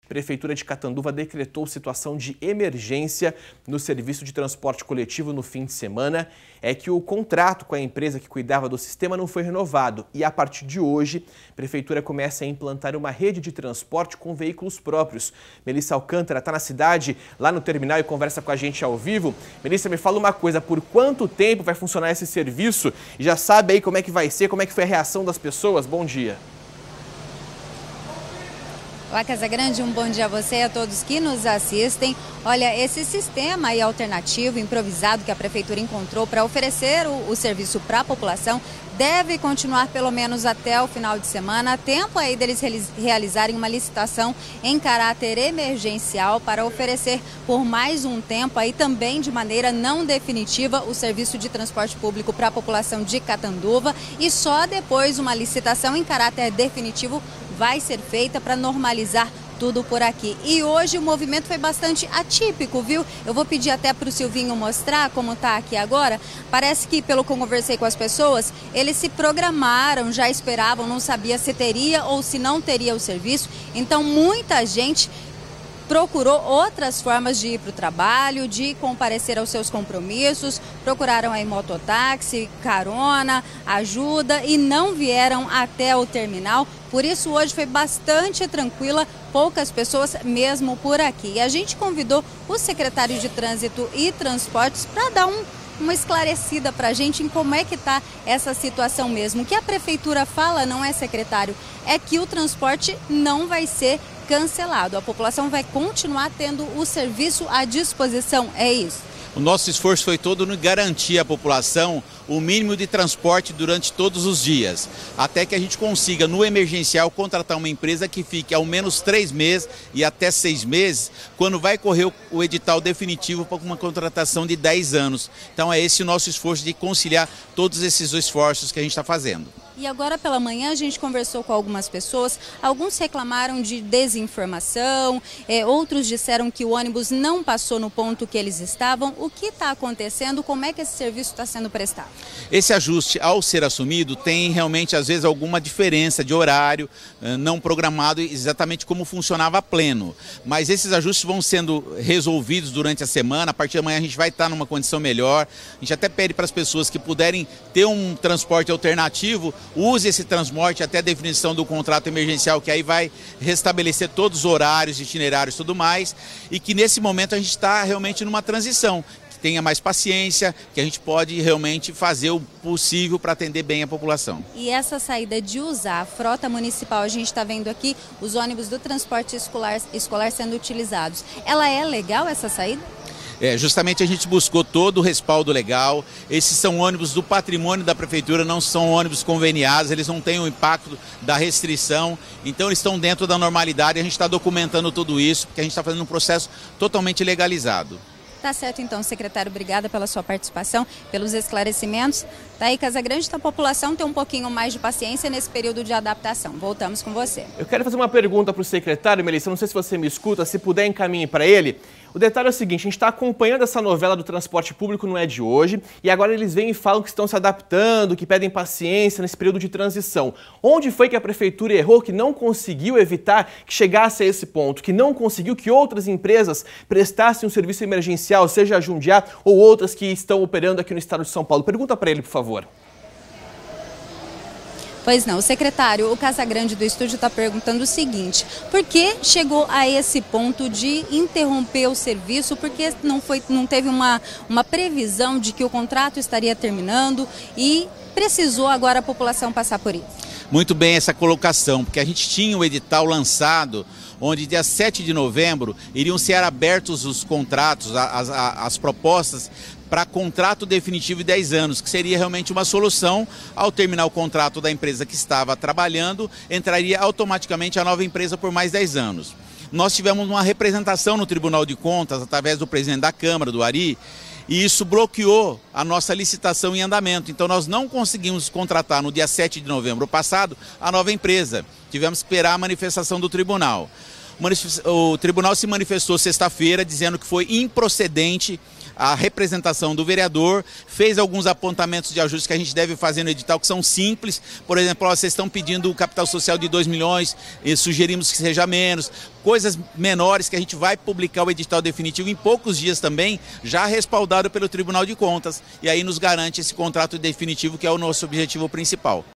A Prefeitura de Catanduva decretou situação de emergência no serviço de transporte coletivo no fim de semana. É que o contrato com a empresa que cuidava do sistema não foi renovado e, a partir de hoje, a Prefeitura começa a implantar uma rede de transporte com veículos próprios. Melissa Alcântara está na cidade, lá no terminal, e conversa com a gente ao vivo. Melissa, me fala uma coisa, por quanto tempo vai funcionar esse serviço? E já sabe aí como é que vai ser, como é que foi a reação das pessoas? Bom dia. Olá, Casagrande, um bom dia a você e a todos que nos assistem. Olha, esse sistema aí alternativo, improvisado, que a Prefeitura encontrou para oferecer o serviço para a população, deve continuar pelo menos até o final de semana, a tempo aí deles realizarem uma licitação em caráter emergencial para oferecer por mais um tempo aí também de maneira não definitiva o serviço de transporte público para a população de Catanduva, e só depois uma licitação em caráter definitivo vai ser feita para normalizar tudo por aqui. E hoje o movimento foi bastante atípico, viu? Eu vou pedir até para o Silvinho mostrar como está aqui agora. Parece que, pelo que eu conversei com as pessoas, eles se programaram, já esperavam, não sabia se teria ou se não teria o serviço. Então muita gente procurou outras formas de ir para o trabalho, de comparecer aos seus compromissos, procuraram aí mototáxi, carona, ajuda e não vieram até o terminal. Por isso hoje foi bastante tranquila, poucas pessoas mesmo por aqui. E a gente convidou o secretário de Trânsito e Transportes para dar uma esclarecida para a gente em como é que está essa situação mesmo. O que a Prefeitura fala, não é, secretário, é que o transporte não vai ser cancelado. A população vai continuar tendo o serviço à disposição, é isso? O nosso esforço foi todo em garantir à população o mínimo de transporte durante todos os dias, até que a gente consiga, no emergencial, contratar uma empresa que fique ao menos 3 meses e até 6 meses, quando vai correr o edital definitivo para uma contratação de 10 anos. Então é esse o nosso esforço de conciliar todos esses esforços que a gente está fazendo. E agora pela manhã a gente conversou com algumas pessoas, alguns reclamaram de desinformação, outros disseram que o ônibus não passou no ponto que eles estavam. O que está acontecendo? Como é que esse serviço está sendo prestado? Esse ajuste, ao ser assumido, tem realmente às vezes alguma diferença de horário, não programado exatamente como funcionava a pleno. Mas esses ajustes vão sendo resolvidos durante a semana. A partir de amanhã a gente vai estar numa condição melhor. A gente até pede para as pessoas que puderem ter um transporte alternativo, use esse transporte até a definição do contrato emergencial, que aí vai restabelecer todos os horários, itinerários e tudo mais, e que nesse momento a gente está realmente numa transição, que tenha mais paciência, que a gente pode realmente fazer o possível para atender bem a população. E essa saída de usar a frota municipal, a gente está vendo aqui os ônibus do transporte escolar sendo utilizados. Ela é legal, essa saída? Justamente a gente buscou todo o respaldo legal. Esses são ônibus do patrimônio da Prefeitura, não são ônibus conveniados, eles não têm o impacto da restrição, então eles estão dentro da normalidade. A gente está documentando tudo isso, porque a gente está fazendo um processo totalmente legalizado. Tá certo então, secretário, obrigada pela sua participação, pelos esclarecimentos. Daí, Casagrande, a população tem um pouquinho mais de paciência nesse período de adaptação. Voltamos com você. Eu quero fazer uma pergunta para o secretário, Melissa, não sei se você me escuta, se puder encaminhe para ele. O detalhe é o seguinte, a gente está acompanhando essa novela do transporte público, não é de hoje, e agora eles vêm e falam que estão se adaptando, que pedem paciência nesse período de transição. Onde foi que a Prefeitura errou, que não conseguiu evitar que chegasse a esse ponto, que não conseguiu que outras empresas prestassem um serviço emergencial, seja a Jundiá ou outras que estão operando aqui no estado de São Paulo? Pergunta para ele, por favor. Pois não, o secretário, o Casagrande do estúdio está perguntando o seguinte: por que chegou a esse ponto de interromper o serviço? Porque não teve uma previsão de que o contrato estaria terminando e precisou agora a população passar por isso? Muito bem essa colocação, porque a gente tinha o edital lançado, onde dia 7 de novembro iriam ser abertos os contratos, as propostas para contrato definitivo de 10 anos, que seria realmente uma solução. Ao terminar o contrato da empresa que estava trabalhando, entraria automaticamente a nova empresa por mais 10 anos. Nós tivemos uma representação no Tribunal de Contas, através do presidente da Câmara, do Ari, e isso bloqueou a nossa licitação em andamento. Então nós não conseguimos contratar no dia 7 de novembro passado a nova empresa. Tivemos que esperar a manifestação do tribunal. O tribunal se manifestou sexta-feira dizendo que foi improcedente a representação do vereador, fez alguns apontamentos de ajustes que a gente deve fazer no edital, que são simples. Por exemplo, vocês estão pedindo o capital social de 2 milhões, e sugerimos que seja menos. Coisas menores que a gente vai publicar o edital definitivo em poucos dias também, já respaldado pelo Tribunal de Contas. E aí nos garante esse contrato definitivo, que é o nosso objetivo principal.